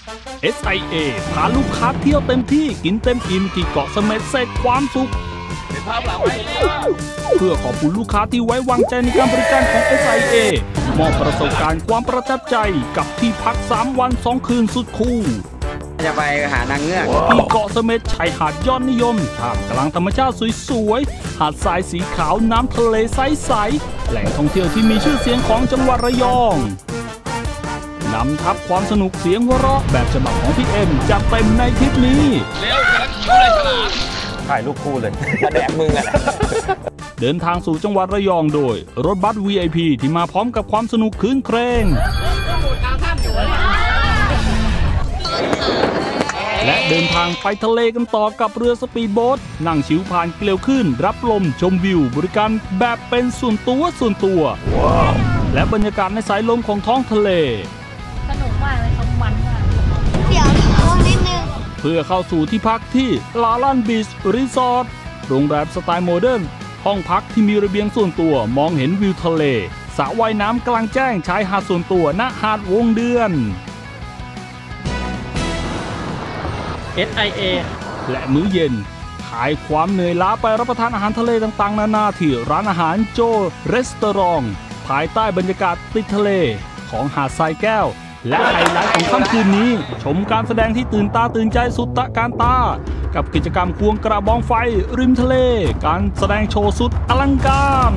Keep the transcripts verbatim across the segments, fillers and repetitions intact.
เอส ไอ เอ พาลูกค้าเที่ยวเต็มที่กินเต็มอิ่มที่เกาะเสม็ดเสร็จความสุขเพื่อขอบคุณลูกค้าที่ไว้วางใจในการบริการของ เอส ไอ เอ มอบประสบการณ์ความประทับใจกับที่พักสามวันสองคืนสุดคูลจะไปหานางเงือกที่เกาะเสม็ดชายหาดยอดนิยมท่ามกลางธรรมชาติสวยๆหาดทรายสีขาวน้ำทะเลใสๆแหล่งท่องเที่ยวที่มีชื่อเสียงของจังหวัดระยองนำทับความสนุกเสียงหัวเราะแบบฉบับของพี่เอ็มจัดเต็มในทริปนี้เร็วกำลังคิวเลยฉลามถ่ายรูปคู่เลยแดกมึงอะเดินทางสู่จังหวัดระยองโดยรถบัส วี ไอ พี ที่มาพร้อมกับความสนุกคืนเครงและเดินทางไปทะเลกันต่อกับเรือสปีดโบ๊ทนั่งชิวผ่านเกลียวขึ้นรับลมชมวิวบริการแบบเป็นส่วนตัวส่วนตัว wow. และบรรยากาศในสายลมของท้องทะเลสนุกมากเลยครับมันมากเดี๋ยวท้องนิดนึงเพื่อเข้าสู่ที่พักที่ลาลันบีชรีสอร์ทโรงแรมสไตล์โมเดิร์นห้องพักที่มีระเบียงส่วนตัวมองเห็นวิวทะเลสระว่ายน้ำกลางแจ้งชายหาดส่วนตัวณหาดวงเดือนเอส ไอ เอและมื้อเย็นหายความเหนื่อยล้าไปรับประทานอาหารทะเลต่างๆนานาที่ร้านอาหารโจรีสตอรองภายใต้บรรยากาศติดทะเลของหาดทรายแก้วและไฮไลท์ของค่ำคืนนี้ชมการแสดงที่ตื่นตาตื่นใจสุดตะการตากับกิจกรรมควงกระบองไฟริมทะเลการแสดงโชว์สุดอลังการ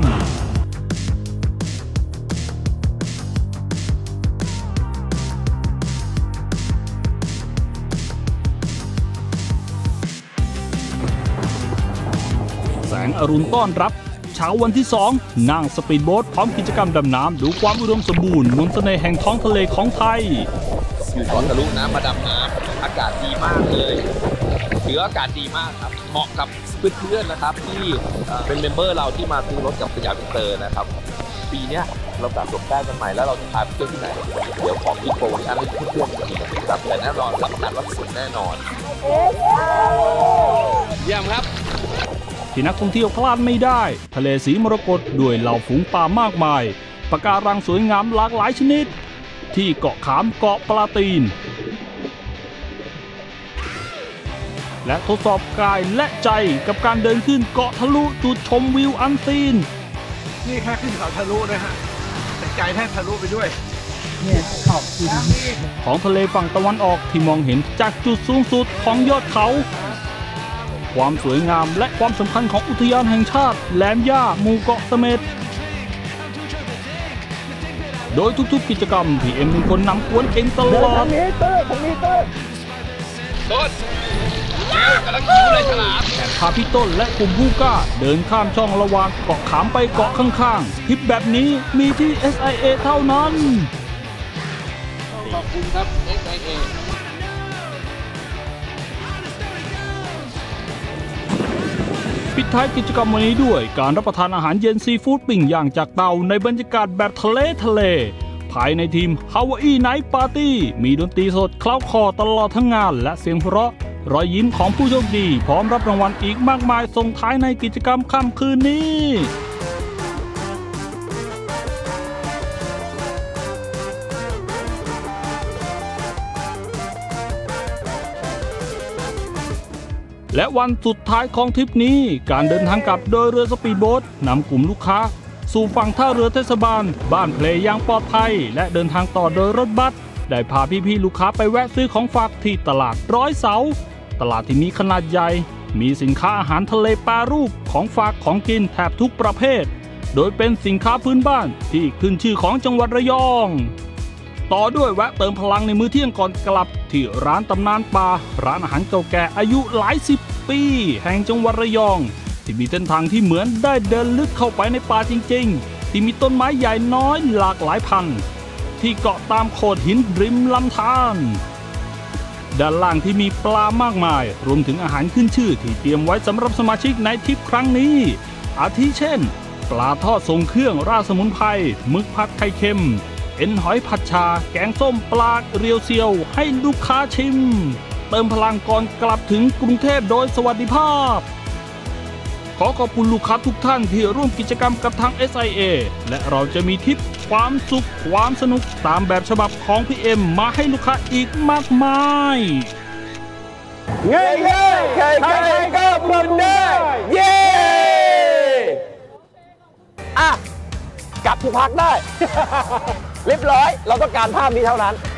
แสงอรุณต้อนรับเช้าวันที่สองนั่งสปีดโบ๊ทพร้อมกิจกรรมดำน้ำดูความอุดมสมบูรณ์มนต์เสน่ห์แห่งท้องทะเลของไทยอยู่ท้องทะลุน้ำมาดำน้ำอากาศดีมากเลยถืออากาศดีมากครับเหมาะกับเพื่อนๆนะครับที่เป็นเมมเบอร์เราที่มาซื้อรถกับสยามอินเตอร์นะครับปีนี้เราสะสมแต้มกันใหม่แล้วเราจะพาไปเที่ยวที่ไหนเดี๋ยวของอีโปรโมชั่นให้เพื่อนๆอีกครับแต่แน่นอนรับประกันว่าสุดแน่นอนเยี่ยมครับที่นักท่องเที่ยวพลาดไม่ได้ทะเลสีมรกตด้วยเหล่าฝูงปลามากมายปะการังสวยงามหลากหลายชนิดที่เกาะขามเกาะปลาตีนและทดสอบกายและใจกับการเดินขึ้นเกาะทะลุจุดชมวิวอันซีนนี่แค่ขึ้นเขาทะลุนะฮะแต่ใจแทบทะลุไปด้วยเนี่ยขอบคุณของทะเลฝั่งตะวันออกที่มองเห็นจากจุดสูงสุดของยอดเขาความสวยงามและความสำคัญของอุทยานแห่งชาติแหลมย่าหมู่เกาะเสม็ดโดยทุกๆกิจกรรมพี่เอ็มเป็นคนนำกวนเองตลอดมีเตอร์ผมมีเตอร์ต้นกำลังคิวเลยฉลามแต่พาพี่ต้นและกลุ่มผู้กล้าเดินข้ามช่องระหว่างเกาะขามไปเกาะข้างๆทริปแบบนี้มีที่ เอส ไอ เอ เท่านั้นขอบคุณครับ เอส ไอ เอปิดท้ายกิจกรรมวันนี้ด้วยการรับประทานอาหารเย็นซีฟู้ดปิ้งย่างจากเตาในบรรยากาศแบบทะเลทะเลภายในทีม Hawaii Night Party มีดนตรีสดเคล้าคอตลอดทั้งงานและเสียงหัวเราะรอยยิ้มของผู้โชคดีพร้อมรับรางวัลอีกมากมายส่งท้ายในกิจกรรมค่ำคืนนี้และวันสุดท้ายของทริปนี้การเดินทางกลับโดยเรือสปีดโบ๊ทนำกลุ่มลูกค้าสู่ฝั่งท่าเรือเทศบาลบ้านเพลอย่างปลอดภัยและเดินทางต่อโดยรถบัสได้พาพี่ๆลูกค้าไปแวะซื้อของฝากที่ตลาดร้อยเสาตลาดที่มีขนาดใหญ่มีสินค้าอาหารทะเลแปรรูปของฝากของกินแทบทุกประเภทโดยเป็นสินค้าพื้นบ้านที่ขึ้นชื่อของจังหวัดระยองต่อด้วยแวะเติมพลังในมื้อเที่ยงก่อนกลับที่ร้านตำนานปลาร้านอาหารเก่าแก่อายุหลายสิบปีแห่งจังหวัดระยองที่มีเส้นทางที่เหมือนได้เดินลึกเข้าไปในป่าจริงๆที่มีต้นไม้ใหญ่น้อยหลากหลายพันธุ์ที่เกาะตามโขดหินริมลำธารด้านล่างที่มีปลามากมายรวมถึงอาหารขึ้นชื่อที่เตรียมไว้สำหรับสมาชิกในทริปครั้งนี้อาทิเช่นปลาทอดทรงเครื่องราดสมุนไพรหมึกผัดไข่เค็มเอ็นหอยผัดชาแกงส้มปลาเรียวเซียวให้ลูกค้าชิมเติมพลังก่อนกลับถึงกรุงเทพโดยสวัสดิภาพขอขอบคุณลูกค้าทุกท่านที่ร่วมกิจกรรมกับทาง เอส ไอ เอ และเราจะมีทิปความสุขความสนุกตามแบบฉบับของพี่เอ็มมาให้ลูกค้าอีกมากมายง่ายง่ายใครใครก็ทำได้เย้อ่ะกลับที่พักได้ เรียบร้อยเราต้องการภาพนี้เท่านั้น